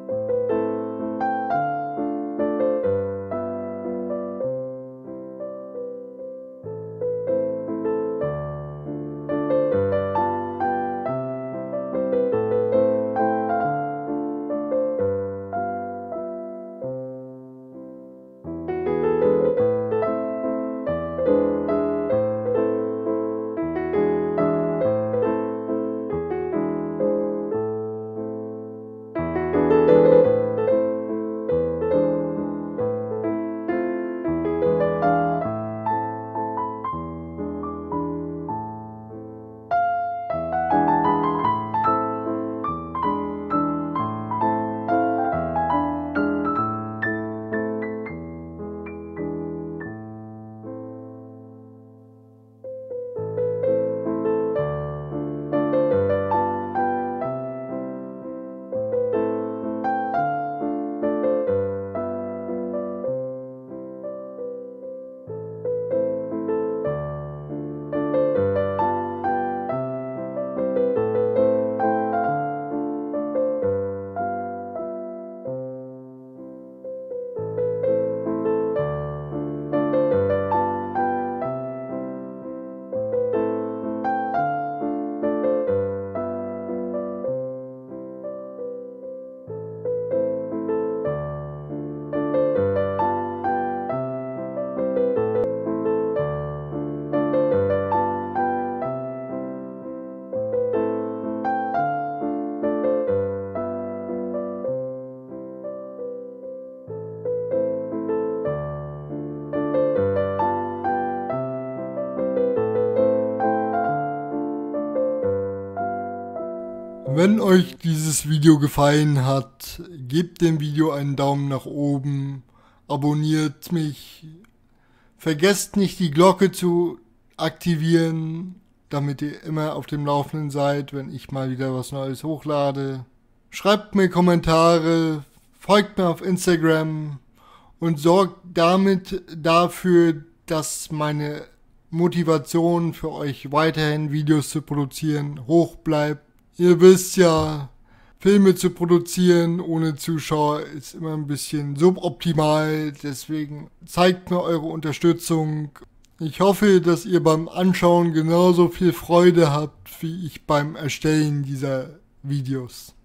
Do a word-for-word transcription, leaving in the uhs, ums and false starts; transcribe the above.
Wenn euch dieses Video gefallen hat, gebt dem Video einen Daumen nach oben, abonniert mich, vergesst nicht die Glocke zu aktivieren, damit ihr immer auf dem Laufenden seid, wenn ich mal wieder was Neues hochlade. Schreibt mir Kommentare, folgt mir auf Instagram und sorgt damit dafür, dass meine Motivation für euch weiterhin Videos zu produzieren hoch bleibt. Ihr wisst ja, Filme zu produzieren ohne Zuschauer ist immer ein bisschen suboptimal, deswegen zeigt mir eure Unterstützung. Ich hoffe, dass ihr beim Anschauen genauso viel Freude habt wie ich beim Erstellen dieser Videos.